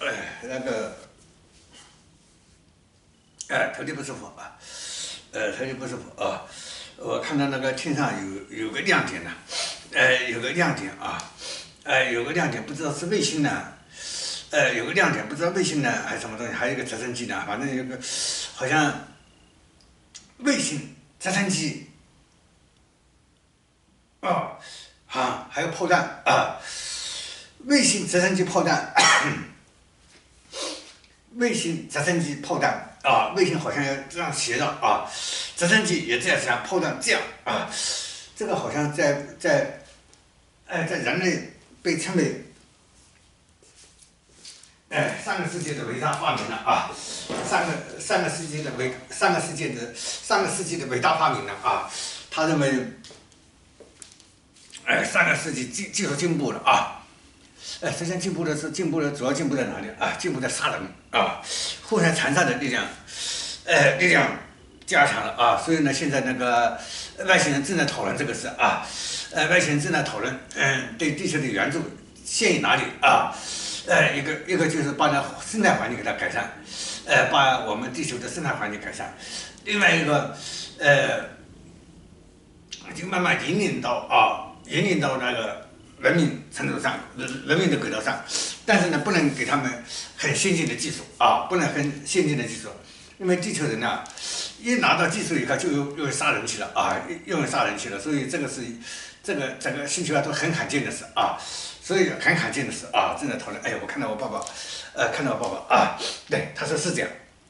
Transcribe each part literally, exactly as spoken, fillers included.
哎，那个，哎，头顶不舒服啊，呃，头顶不舒服啊。我看到那个天上有有个亮点呢，呃，有个亮点啊，呃，有个亮点，不知道是卫星呢，呃，有个亮点，不知道卫星呢还是什么东西，还有一个直升机呢，反正有个好像卫星、直升机，啊，啊，还有炮弹啊，卫星、直升机、炮弹。卫星、直升机、炮弹啊，卫星好像要这样斜着啊，直升机也这样像炮弹这样啊，这个好像在在，哎，在人类被称为，哎，上个世纪的伟大发明了啊，上个上个世纪的伟上个世纪的上个世纪的伟大发明了啊，他认为，哎，上个世纪技技术进步了啊。哎，实际上进步的是进步的，主要进步在哪里啊？进步在杀人啊，互相残杀的力量，呃，力量加强了啊。所以呢，现在那个外星人正在讨论这个事啊，呃，外星人正在讨论，嗯，对地球的援助限于哪里啊？呃，一个一个就是把那生态环境给它改善，呃，把我们地球的生态环境改善，另外一个，呃，就慢慢引领到啊，引领到那个。文明程度上，人人民的轨道上，但是呢，不能给他们很先进的技术啊，不能很先进的技术，因为地球人呢，一拿到技术以后就又又杀人去了啊，又又杀人去了，所以这个是这个整个星球上都很罕见的事啊，所以很罕见的事啊，正在讨论。哎呀，我看到我爸爸，呃，看到我爸爸啊，对，他说是这样。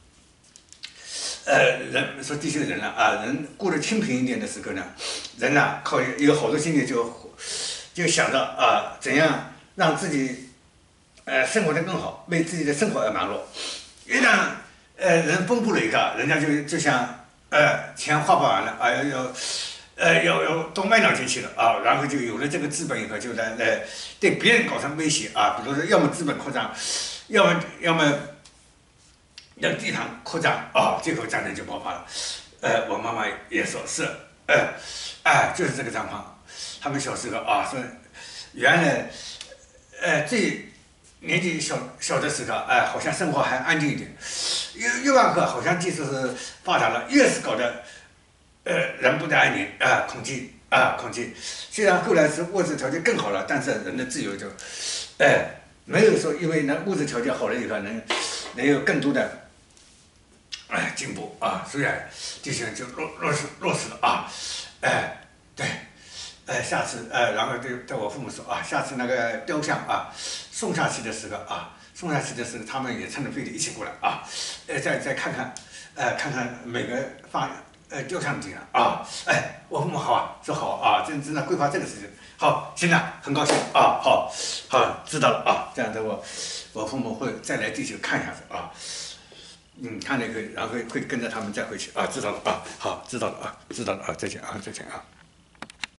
呃，人说地球人了啊，人过得清贫一点的时候呢，人呢靠有好多精力就。就想着啊，怎样让自己呃生活得更好，为自己的生活而忙碌。一旦呃人丰富了以后，人家就就想呃钱花不完了啊，要要呃要要动歪脑筋去了啊，然后就有了这个资本以后，就来来对别人搞成威胁啊，比如说要么资本扩张，要么要么让地产扩张啊，最后战争就爆发了。呃，我妈妈也说是，呃，哎，就是这个状况。他们小时候啊，说原来，呃，最年纪小小的时候，哎，好像生活还安静一点。越越往后，好像技术是发达了，越是搞得，呃，人不得安宁啊，恐惧啊，恐惧。虽然后来是物质条件更好了，但是人的自由就，哎，没有说因为那物质条件好了以后能能有更多的，哎，进步啊，虽然地球就落落实落实了啊，哎，对。呃，下次呃，然后对对我父母说啊，下次那个雕像啊送下去的时候啊，送下去的时候，他们也乘着飞机一起过来啊，呃，再再看看，呃，看看每个发呃雕像的地方啊，哎，我父母好啊，说好啊，正正在规划这个事情，好，行了，很高兴啊，好，好，知道了啊，这样的我我父母会再来地球看一下子啊，嗯，看了以后，然后会会跟着他们再回去啊，知道了啊，好，知道了啊，知道了啊，再见啊，再见啊。